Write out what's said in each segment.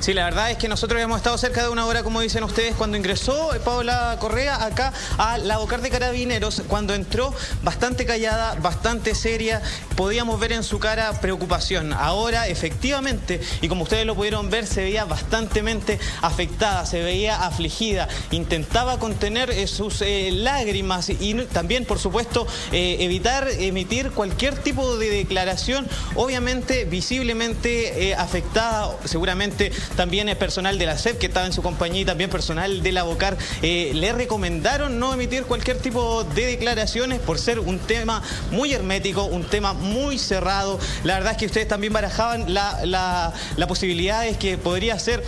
Sí, la verdad es que nosotros hemos estado cerca de una hora, como dicen ustedes, cuando ingresó Paola Correa acá a la vocal de Carabineros. Cuando entró, bastante callada, bastante seria, podíamos ver en su cara preocupación. Ahora, efectivamente, y como ustedes lo pudieron ver, se veía bastante afectada, se veía afligida, intentaba contener sus lágrimas y también, por supuesto, evitar emitir cualquier tipo de declaración, obviamente visiblemente afectada. Seguramente también es personal de la SEP que estaba en su compañía y también personal de la Vocar le recomendaron no emitir cualquier tipo de declaraciones por ser un tema muy hermético, un tema muy cerrado. La verdad es que ustedes también barajaban la posibilidad de que podría ser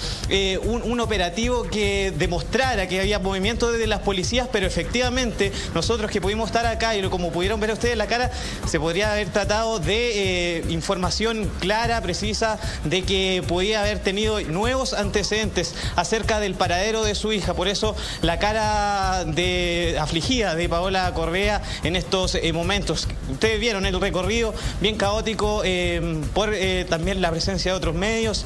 un operativo que demostrara que había movimiento desde las policías, pero efectivamente nosotros que pudimos estar acá y como pudieron ver ustedes en la cara, se podría haber tratado de información clara, precisa, de que podía haber tenido nuevos antecedentes acerca del paradero de su hija. Por eso la cara afligida de Paola Correa en estos momentos. Ustedes vieron el recorrido bien caótico por también la presencia de otros medios,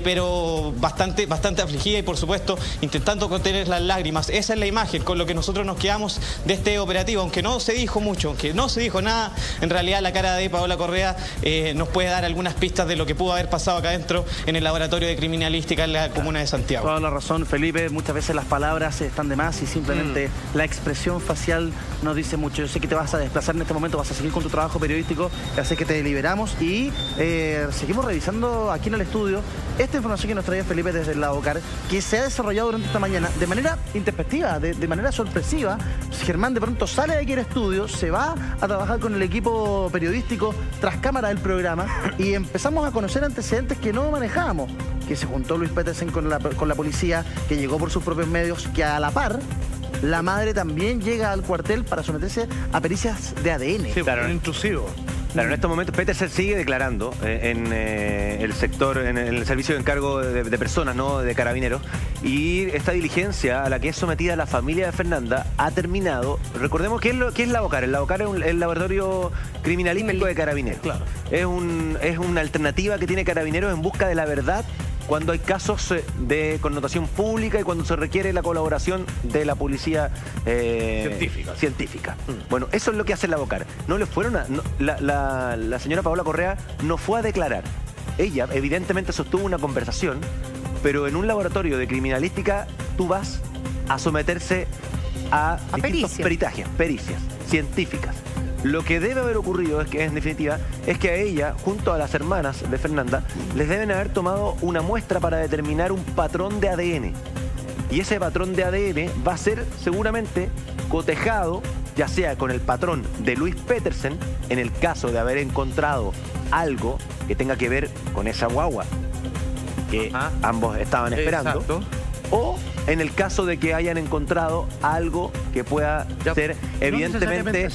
pero bastante afligida y por supuesto intentando contener las lágrimas. Esa es la imagen con lo que nosotros nos quedamos de este operativo. Aunque no se dijo mucho, aunque no se dijo nada, en realidad la cara de Paola Correa nos puede dar algunas pistas de lo que pudo haber pasado acá adentro en el laboratorio de criminalística en la comuna de Santiago. Toda la razón, Felipe. Muchas veces las palabras están de más y simplemente la expresión facial nos dice mucho. Yo sé que te vas a desplazar en este momento, vas a seguir con tu trabajo periodístico, así que te liberamos y seguimos revisando aquí en el estudio esta información que nos traía Felipe desde la Vocar, que se ha desarrollado durante esta mañana de manera intempestiva, de manera sorpresiva. Germán de pronto sale de aquí al estudio, se va a trabajar con el equipo periodístico tras cámara del programa y empezamos a conocer antecedentes que no manejábamos. Que se juntó Luis Petersen con la policía, que llegó por sus propios medios, que a la par la madre también llega al cuartel para someterse a pericias de ADN. Sí, claro, intrusivo. Claro, en estos momentos Petersen sigue declarando en el sector, en el servicio de encargo de personas, ¿no?, de Carabineros, y esta diligencia a la que es sometida la familia de Fernanda ha terminado. Recordemos ¿qué es la Vocar? La Vocar es el laboratorio criminalístico de Carabineros. Claro. Es una alternativa que tiene Carabineros en busca de la verdad cuando hay casos de connotación pública y cuando se requiere la colaboración de la policía científica. Bueno, eso es lo que hace la Vocar. No le fueron la señora Paola Correa no fue a declarar. Ella evidentemente sostuvo una conversación, pero en un laboratorio de criminalística tú vas a someterse a pericias científicas. Lo que debe haber ocurrido es que, en definitiva, es que a ella, junto a las hermanas de Fernanda, les deben haber tomado una muestra para determinar un patrón de ADN. Y ese patrón de ADN va a ser seguramente cotejado, ya sea con el patrón de Luis Petersen, en el caso de haber encontrado algo que tenga que ver con esa guagua que ambos estaban esperando. Exacto. O en el caso de que hayan encontrado algo que pueda ser evidentemente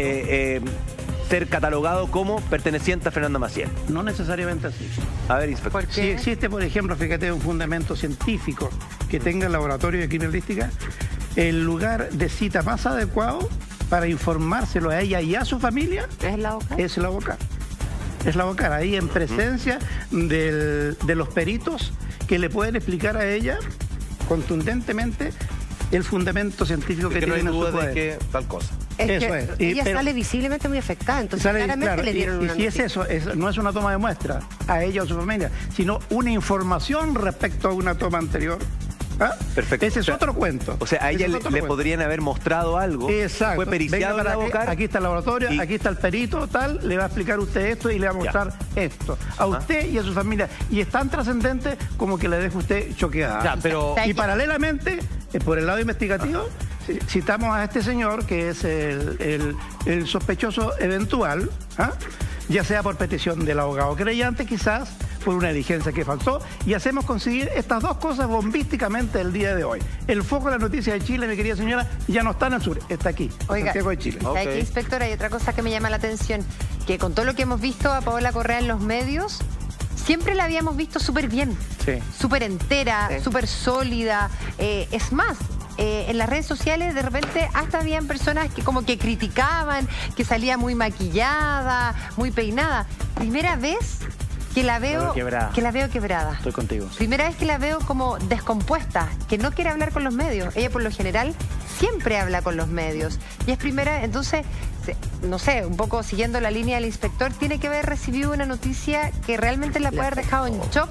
ser catalogado como perteneciente a Fernanda Maciel. No necesariamente así. A ver, inspector. Si existe, por ejemplo, fíjate, un fundamento científico que tenga el laboratorio de criminalística, el lugar de cita más adecuado para informárselo a ella y a su familia es la Vocar. Es la Vocar. Es la Vocar, ahí en presencia de los peritos que le pueden explicar a ella contundentemente el fundamento científico que tiene en su poder. De que tal cosa. Ella sale visiblemente muy afectada, entonces claramente le dieron una noticia. Y si es eso, no es una toma de muestra a ella o a su familia, sino una información respecto a una toma anterior. Perfecto. Ese es otro cuento. O sea, a ella le podrían haber mostrado algo. Exacto. Fue periciado en la Vocar. Aquí está el laboratorio, aquí está el perito, tal, le va a explicar usted esto y le va a mostrar esto. A usted y a su familia. Y es tan trascendente como que le deja usted choqueada. Y paralelamente, por el lado investigativo, citamos a este señor, que es el sospechoso eventual, ya sea por petición del abogado creyente, quizás por una diligencia que faltó, y hacemos conseguir estas dos cosas bombísticamente el día de hoy. El foco de la noticia de Chile, mi querida señora, ya no está en el sur, está aquí, en Santiago de Chile. Aquí, inspectora, hay otra cosa que me llama la atención, que con todo lo que hemos visto a Paola Correa en los medios, siempre la habíamos visto súper bien, súper entera, súper sólida. Es más, en las redes sociales de repente hasta habían personas que como que criticaban, que salía muy maquillada, muy peinada. Primera vez que la veo quebrada. Estoy contigo. Primera vez que la veo como descompuesta, que no quiere hablar con los medios. Ella por lo general siempre habla con los medios. Y es primera, entonces, no sé, un poco siguiendo la línea del inspector, tiene que haber recibido una noticia que realmente la puede haber dejado en shock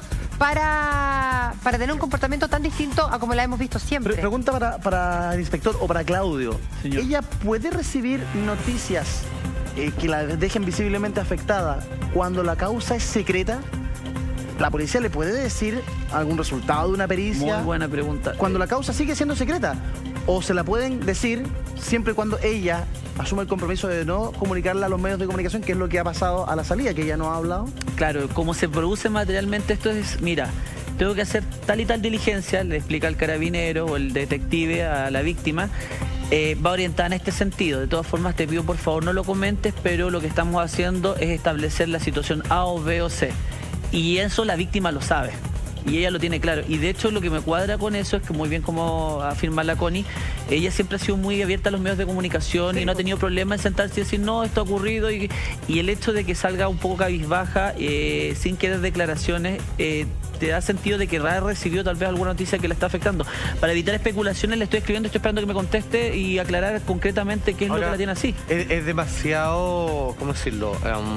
para tener un comportamiento tan distinto a como la hemos visto siempre. Pregunta para el inspector o para Claudio. Señor. ¿Ella puede recibir noticias que la dejen visiblemente afectada cuando la causa es secreta? ¿La policía le puede decir algún resultado de una pericia? Muy buena pregunta. Cuando la causa sigue siendo secreta. ¿O se la pueden decir siempre y cuando ella asume el compromiso de no comunicarla a los medios de comunicación, que es lo que ha pasado a la salida, que ella no ha hablado? Claro, como se produce materialmente esto es, mira, tengo que hacer tal y tal diligencia, le explica el carabinero o el detective a la víctima, va orientada en este sentido. De todas formas, te pido por favor no lo comentes, pero lo que estamos haciendo es establecer la situación A o B o C. Y eso la víctima lo sabe. Y ella lo tiene claro. Y de hecho lo que me cuadra con eso es que, muy bien como afirma la Connie, ella siempre ha sido muy abierta a los medios de comunicación y no ha tenido problema en sentarse y decir, no, esto ha ocurrido. Y el hecho de que salga un poco cabizbaja, sin querer declaraciones, te da sentido de que recibió tal vez alguna noticia que la está afectando. Para evitar especulaciones le estoy escribiendo, estoy esperando que me conteste y aclarar concretamente qué es lo que la tiene así. Es demasiado, ¿cómo decirlo?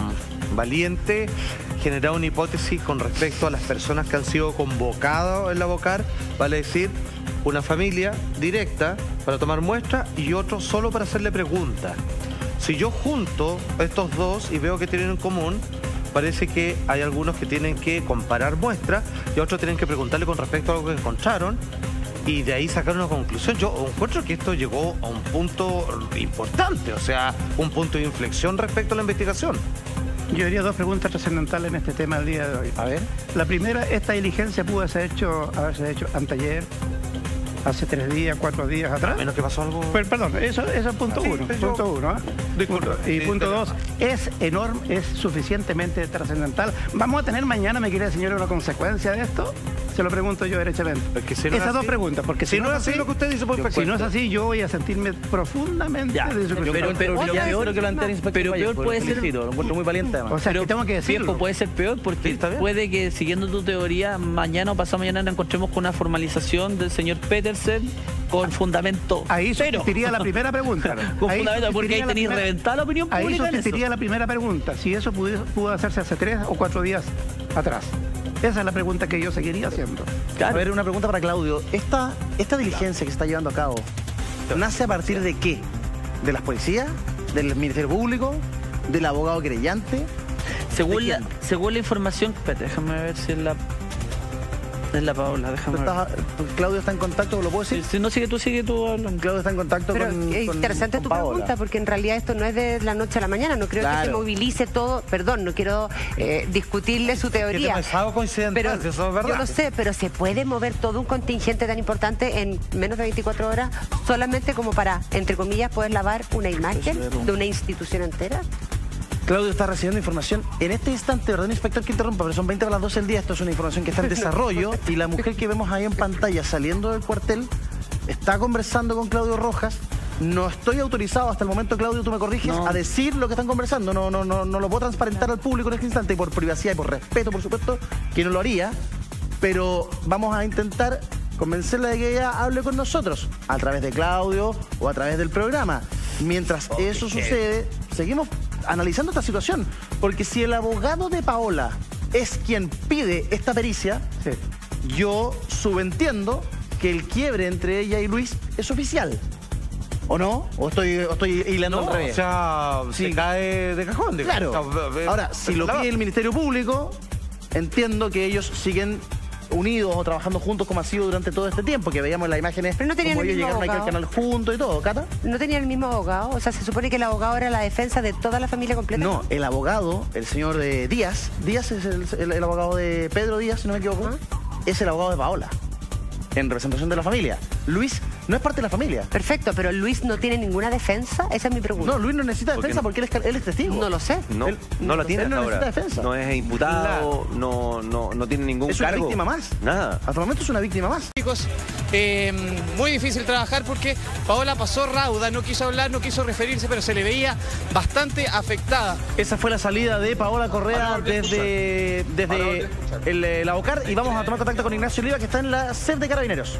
Valiente generar una hipótesis con respecto a las personas que han sido convocadas en la Bocar, vale decir, una familia directa para tomar muestras y otro solo para hacerle preguntas. Si yo junto estos dos y veo que tienen en común, parece que hay algunos que tienen que comparar muestras y otros tienen que preguntarle con respecto a algo que encontraron y de ahí sacar una conclusión. Yo encuentro que esto llegó a un punto importante, o sea, un punto de inflexión respecto a la investigación. Yo haría dos preguntas trascendentales en este tema del día de hoy. A ver. La primera, esta diligencia pudo haberse hecho anteayer, hace 3 días, 4 días atrás. A menos que pasó algo... Perdón, eso es punto uno. Punto uno, ¿eh? Disculpa. Y punto dos, es enorme, es suficientemente trascendental. ¿Vamos a tener mañana, mi querida señora, una consecuencia de esto? Se lo pregunto yo derechamente. Es que si no esas dos preguntas, porque si no es así lo que usted dice, pues, si no es así, yo voy a sentirme profundamente desilusionado. Pero peor puede ser... Lo encuentro muy valiente, además. O sea, que tengo que decirlo. Viejo, puede ser peor porque puede que, siguiendo tu teoría, mañana o pasado mañana nos encontremos con una formalización del señor Petersen con fundamento. Ahí sustituiría la primera pregunta. Con fundamento, porque ahí tenéis reventada la opinión pública. Ahí sustituiría la primera pregunta, si eso pudo hacerse hace 3 o 4 días atrás. Esa es la pregunta que yo seguiría haciendo. Claro. A ver, una pregunta para Claudio. ¿Esta diligencia que se está llevando a cabo nace a partir de qué? ¿De las policías? ¿Del Ministerio Público? ¿Del abogado querellante? Según la información... Espérate, déjame ver si es la Paola, déjame ver. Claudio está en contacto, ¿lo puedo decir? Si no, sigue tú hablando. Claudio está en contacto pero con es interesante tu Paola. pregunta, porque en realidad esto no es de la noche a la mañana. No creo que se movilice todo. Perdón, no quiero discutirle su teoría. Es algo coincidental, pero eso es verdad. Yo lo sé, pero ¿se puede mover todo un contingente tan importante en menos de 24 horas solamente como para, entre comillas, poder lavar una imagen de una institución entera? Claudio está recibiendo información en este instante, ¿verdad, inspector, que interrumpa? Pero son 20 para las 12 del día, esto es una información que está en desarrollo y la mujer que vemos ahí en pantalla saliendo del cuartel está conversando con Claudio Rojas. No estoy autorizado hasta el momento, Claudio, tú me corriges, a decir lo que están conversando. No lo puedo transparentar al público en este instante y por privacidad y por respeto, por supuesto, que no lo haría. Pero vamos a intentar convencerla de que ella hable con nosotros a través de Claudio o a través del programa. Mientras eso sucede, seguimos analizando esta situación, porque si el abogado de Paola es quien pide esta pericia, yo subentiendo que el quiebre entre ella y Luis es oficial. ¿O no? ¿O estoy hilando al revés? O sea, se cae de cajón. Claro. Ahora, si lo pide el Ministerio Público, entiendo que ellos siguen unidos o trabajando juntos como ha sido durante todo este tiempo, que veíamos las imágenes. Pero no tenían como el mismo ellos llegaron aquí al canal juntos y todo, ¿Cata? ¿No tenían el mismo abogado? O sea, se supone que el abogado era la defensa de toda la familia completa. No, el abogado, el señor Díaz es el abogado de Pedro Díaz, si no me equivoco, es el abogado de Paola, en representación de la familia. Luis no es parte de la familia. Perfecto, pero Luis no tiene ninguna defensa, esa es mi pregunta. No, Luis no necesita defensa porque él es testigo. No lo sé. No la tiene él no hasta ahora. necesita defensa. No es imputado, no tiene ningún cargo. Es una víctima más. Nada. Hasta el momento es una víctima más. Chicos, muy difícil trabajar porque Paola pasó rauda, no quiso hablar, no quiso referirse, pero se le veía bastante afectada. Esa fue la salida de Paola Correa desde el Abocar, y vamos a tomar contacto con Ignacio Oliva, que está en la sede de Carabineros.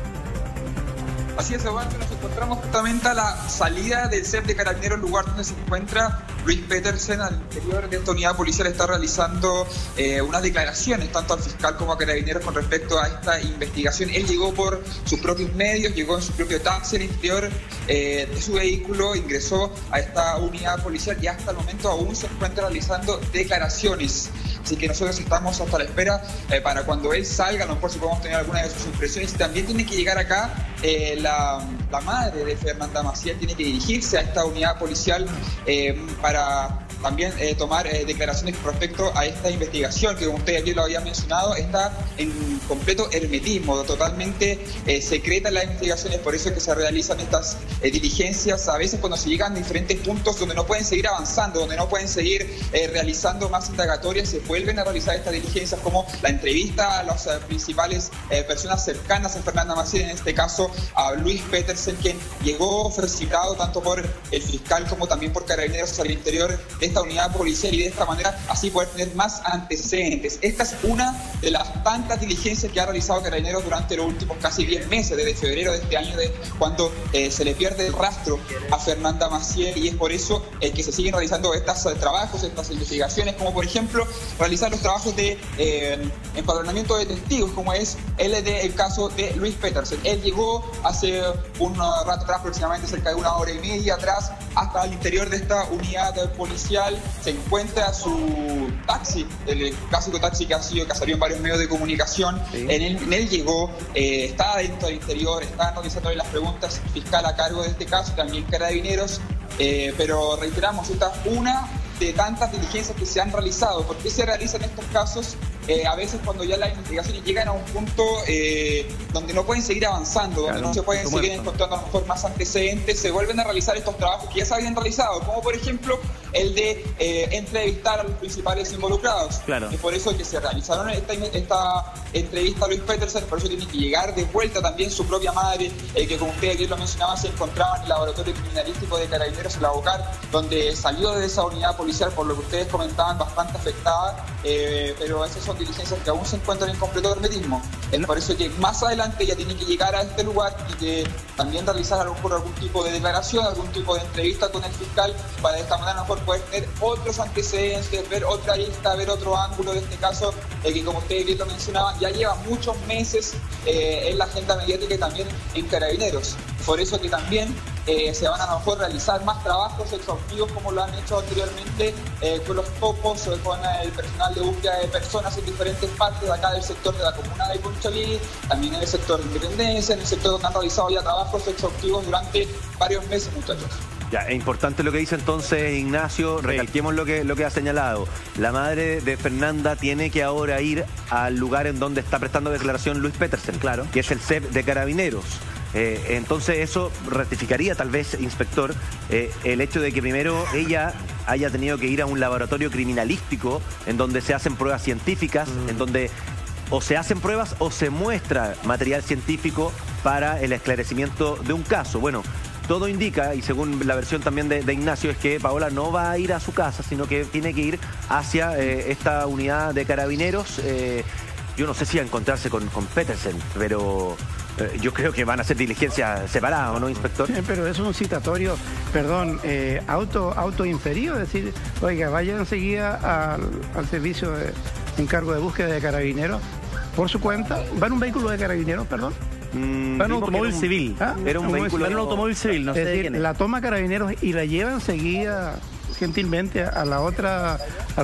Así es, Eduardo, nos encontramos justamente a la salida del CEP de Carabineros, lugar donde se encuentra Luis Petersen. Al interior de esta unidad policial está realizando unas declaraciones, tanto al fiscal como a Carabineros, con respecto a esta investigación. Él llegó por sus propios medios, llegó en su propio taxi al interior de su vehículo, ingresó a esta unidad policial y hasta el momento aún se encuentra realizando declaraciones. Así que nosotros estamos hasta la espera para cuando él salga, a lo mejor si podemos tener alguna de sus impresiones. También tiene que llegar acá la madre de Fernanda Maciel, tiene que dirigirse a esta unidad policial para también tomar declaraciones respecto a esta investigación, que como usted aquí lo había mencionado, está en completo hermetismo, totalmente secreta la investigación. Es por eso que se realizan estas diligencias, a veces cuando se llegan a diferentes puntos donde no pueden seguir avanzando, donde no pueden seguir realizando más indagatorias, se vuelven a realizar estas diligencias, como la entrevista a las principales personas cercanas a Fernanda Maciel, en este caso a Luis Petersen, quien llegó citado tanto por el fiscal como también por Carabineros al interior de esta unidad policial, y de esta manera así poder tener más antecedentes. Esta es una de las tantas diligencias que ha realizado Carabineros durante los últimos casi 10 meses, desde febrero de este año, de cuando se le pierde el rastro a Fernanda Maciel, y es por eso que se siguen realizando estos trabajos, estas investigaciones, como por ejemplo realizar los trabajos de empadronamiento de testigos, como es el caso de Luis Petersen. Él llegó hace un rato atrás, aproximadamente cerca de 1 hora y media atrás, hasta el interior de esta unidad policial. Se encuentra su taxi, el clásico taxi que salió en varios medios de comunicación. Sí. En él llegó, está dentro del interior, está realizándole las preguntas fiscal a cargo de este caso, también Carabineros, pero reiteramos, esta es una de tantas diligencias que se han realizado. ¿Por qué se realizan estos casos? A veces cuando ya las investigaciones llegan a un punto donde no pueden seguir avanzando, donde no se pueden seguir encontrando a lo mejor más antecedentes, se vuelven a realizar estos trabajos que ya se habían realizado, como por ejemplo el de entrevistar a los principales involucrados. Claro. Es por eso que se realizaron esta entrevista a Luis Petersen, por eso tiene que llegar de vuelta también su propia madre, que como usted aquí lo mencionaba, se encontraba en el laboratorio criminalístico de Carabineros, el Abocar, donde salió de esa unidad policial, por lo que ustedes comentaban, bastante afectada, pero esas son diligencias que aún se encuentran en completo hermetismo. Es por eso que más adelante ella tiene que llegar a este lugar y que también realizar a lo mejor algún tipo de declaración, algún tipo de entrevista con el fiscal, para de esta manera a lo mejor poder tener otros antecedentes, ver otra lista, ver otro ángulo de este caso, que como ustedes bien lo mencionaban, ya lleva muchos meses en la agenda mediática y también en Carabineros. Por eso que también se van a lo mejor realizar más trabajos exhaustivos, como lo han hecho anteriormente con los topos, con el personal de búsqueda de personas en diferentes partes de acá del sector de la comuna de Conchalí, también en el sector de Independencia, en el sector donde han realizado ya trabajos exhaustivos durante varios meses, muchachos. Ya, es importante lo que dice entonces Ignacio, recalquemos lo que ha señalado. La madre de Fernanda tiene que ahora ir al lugar en donde está prestando declaración Luis Petersen, claro, que es el CEP de Carabineros. Entonces eso ratificaría tal vez, inspector, el hecho de que primero ella haya tenido que ir a un laboratorio criminalístico en donde se hacen pruebas científicas, en donde o se hacen pruebas o se muestra material científico para el esclarecimiento de un caso. Bueno, todo indica, y según la versión también de Ignacio, es que Paola no va a ir a su casa, sino que tiene que ir hacia esta unidad de Carabineros. Yo no sé si a encontrarse con Petersen, pero yo creo que van a hacer diligencias separadas, ¿no, inspector? Pero eso es un citatorio, perdón, autoinferido, es decir, oiga, vaya enseguida al servicio de encargo de búsqueda de Carabineros por su cuenta. ¿Va en un vehículo de Carabineros, perdón? Va en un automóvil civil. Era un vehículo. Era un automóvil civil, no sé de quién es. La toma Carabineros y la lleva enseguida, gentilmente, a la otra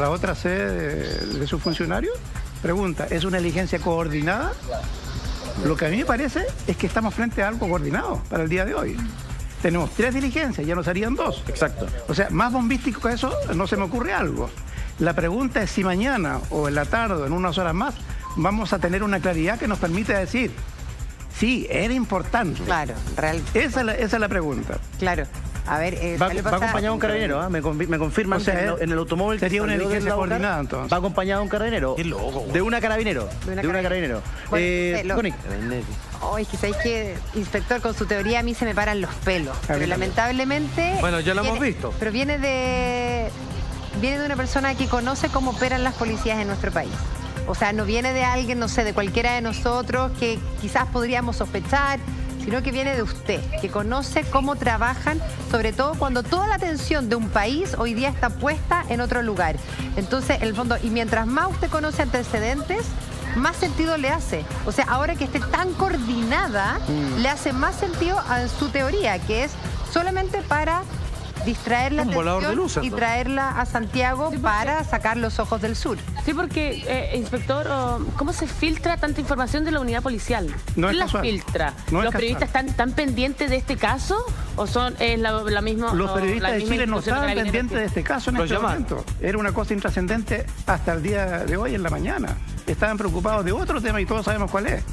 sede de sus funcionarios. Pregunta, ¿es una diligencia coordinada? Lo que a mí me parece es que estamos frente a algo coordinado para el día de hoy. Tenemos 3 diligencias, ya nos harían 2. Exacto. O sea, más bombístico que eso no se me ocurre algo. La pregunta es si mañana o en la tarde o en unas horas más vamos a tener una claridad que nos permita decir, sí, era importante. Claro, real. Esa es la pregunta. Claro. A ver, va acompañado un carabinero, me confirman, o sea, en el automóvil. Sería una diligencia coordinada, entonces. Va acompañado un carabinero. Qué loco. De una carabinero. De una carabinero. Bueno, Oh, es que sabéis que, inspector, con su teoría a mí se me paran los pelos. Pero lamentablemente... Bueno, ya lo hemos visto. Pero viene de una persona que conoce cómo operan las policías en nuestro país. O sea, no viene de alguien, no sé, de cualquiera de nosotros que quizás podríamos sospechar, sino que viene de usted, que conoce cómo trabajan, sobre todo cuando toda la atención de un país hoy día está puesta en otro lugar. Entonces, en el fondo, y mientras más usted conoce antecedentes, más sentido le hace. O sea, ahora que esté tan coordinada, le hace más sentido a su teoría, que es solamente para distraer la atención y traerla a Santiago para sacar los ojos del sur. Sí, porque, inspector, ¿cómo se filtra tanta información de la unidad policial? No ¿Quién la filtra? ¿Los periodistas están pendientes de este caso o es la misma? Los periodistas de Chile no estaban pendientes de este caso en este momento. Era una cosa intrascendente hasta el día de hoy en la mañana. Estaban preocupados de otro tema y todos sabemos cuál es.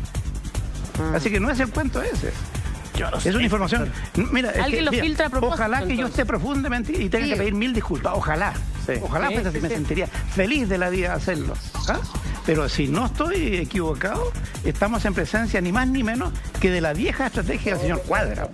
Así que no es el cuento ese. Es una información. Mira, alguien lo filtra a propósito. Ojalá que yo esté profundamente y tenga que pedir 1000 disculpas. Ojalá. Ojalá me sentiría feliz de la vida hacerlo. ¿Ah? Pero si no estoy equivocado, estamos en presencia ni más ni menos que de la vieja estrategia del señor Cuadra.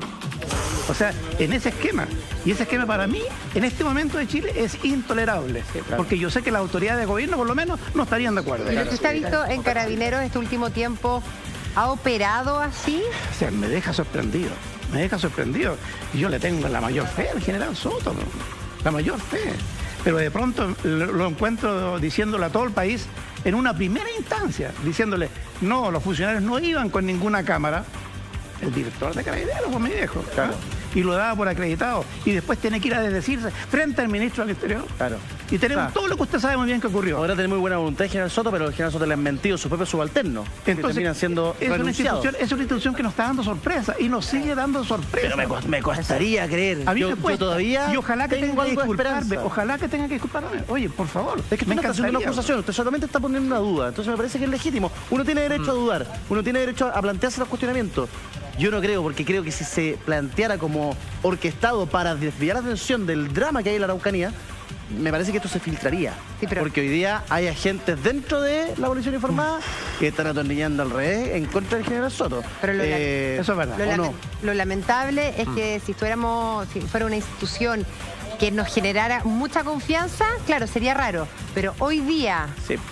O sea, en ese esquema. Y ese esquema para mí, en este momento de Chile, es intolerable. Porque yo sé que las autoridades de gobierno, por lo menos, no estarían de acuerdo. ¿Y lo que usted ha visto en Carabineros este último tiempo ha operado así? O sea, me deja sorprendido. Me deja sorprendido. Y yo le tengo la mayor fe al general Soto, ¿no? La mayor fe. Pero de pronto lo encuentro diciéndole a todo el país, en una primera instancia, diciéndole, no, los funcionarios no iban con ninguna cámara. El director de Carabineros, pues, mi viejo. Claro. Y lo daba por acreditado. Y después tiene que ir a desdecirse frente al ministro del Interior. Claro. Y tenemos todo lo que usted sabe muy bien que ocurrió. Ahora tiene muy buena voluntad el general Soto, pero el general Soto le han mentido sus propios subalternos. Entonces, terminan siendo es una institución que nos está dando sorpresa y nos sigue dando sorpresa. Pero me costaría creer. A mí yo todavía y ojalá que tenga que disculparme. Esperanza. Ojalá que tenga que disculparme. Oye, por favor. Es que usted no está haciendo una acusación, usted solamente está poniendo una duda. Entonces me parece que es legítimo. Uno tiene derecho a dudar, uno tiene derecho a plantearse los cuestionamientos. Yo no creo, porque creo que si se planteara como orquestado para desviar la atención del drama que hay en la Araucanía, me parece que esto se filtraría. Sí, porque hoy día hay agentes dentro de la policía uniformada que están atornillando al revés en contra del general Soto. Pero eso es verdad. Lo lamentable es que si fuera una institución que nos generara mucha confianza, claro, sería raro. Pero hoy día,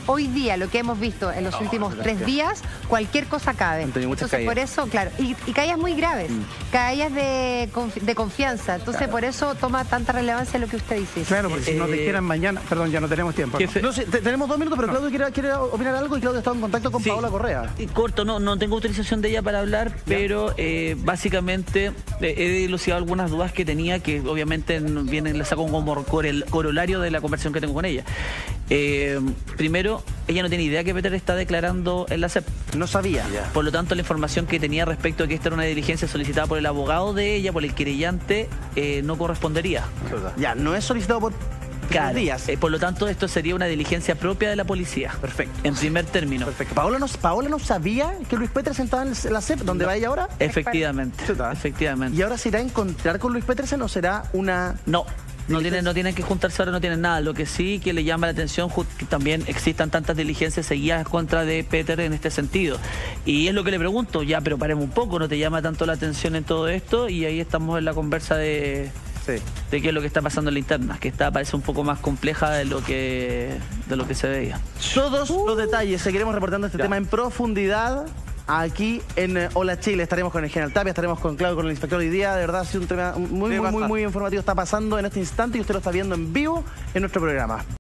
lo que hemos visto en los últimos 3 días, cualquier cosa cabe. Entonces, por eso, claro, y caídas muy graves, caídas de confianza. Entonces, por eso toma tanta relevancia lo que usted dice. Claro, porque si nos dijeran mañana, perdón, ya no tenemos tiempo. No, sí, tenemos 2 minutos, pero Claudio quiere opinar algo y Claudio está en contacto con Paola Correa. Corto, no tengo autorización de ella para hablar, pero básicamente he dilucidado algunas dudas que tenía, que obviamente le saco como corolario de la conversación que tengo con ella. Primero, ella no tiene idea que Peter está declarando en la CEP. No sabía. Por lo tanto, la información que tenía respecto a que esta era una diligencia solicitada por el abogado de ella, por el querellante, no correspondería. Ya, no es solicitado por días. Por lo tanto, esto sería una diligencia propia de la policía. Perfecto. En primer término. Perfecto. ¿Paola no sabía que Luis Petersen estaba en la CEP, donde va ella ahora? Efectivamente. Efectivamente. ¿Y ahora se irá a encontrar con Luis Petersen o será una...? No tienen que juntarse ahora, no tienen nada. Lo que sí que le llama la atención que también existan tantas diligencias seguidas contra de Peter en este sentido. Y es lo que le pregunto, ya, pero paremos un poco, ¿no te llama tanto la atención en todo esto? Y ahí estamos en la conversa de qué es lo que está pasando en la interna, que parece un poco más compleja de lo que se veía. Todos los detalles seguiremos reportando este tema en profundidad. Aquí en Hola Chile estaremos con el general Tapia, estaremos con Claudio, con el inspector hoy día. De verdad ha sido un tema muy informativo. Está pasando en este instante y usted lo está viendo en vivo en nuestro programa.